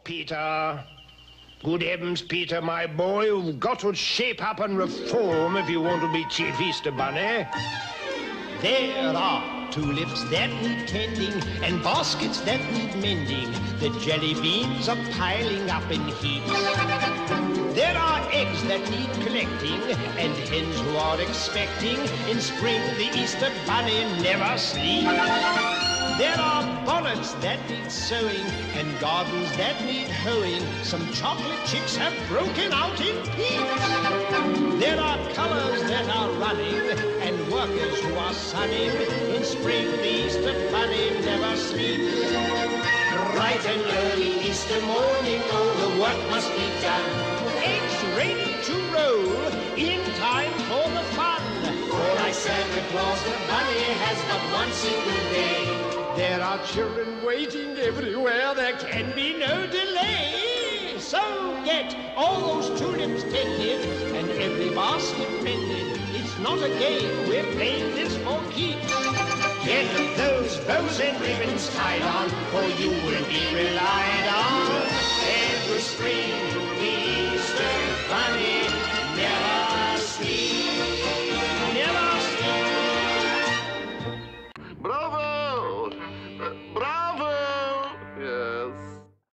Peter. Good heavens, Peter, my boy, you've got to shape up and reform if you want to be Chief Easter Bunny. There are tulips that need tending and baskets that need mending. The jelly beans are piling up in heaps. There are eggs that need collecting and hens who are expecting in spring the Easter Bunny never sleeps. There are bonnets that need sewing and gardens that need hoeing. Some chocolate chicks have broken out in peeps. There are colors that are running and workers who are sunning. In spring the Easter Bunny never sleeps. Bright and early Easter morning, oh, the work must be done. Eggs ready to roll in time for the fun. For I Santa Claus the Bunny has but one single day. There are children waiting everywhere, there can be no delay. So get all those tulips tended and every basket mended. It's not a game, we're playing this for keeps. Get those bows and ribbons tied on, for you will be relying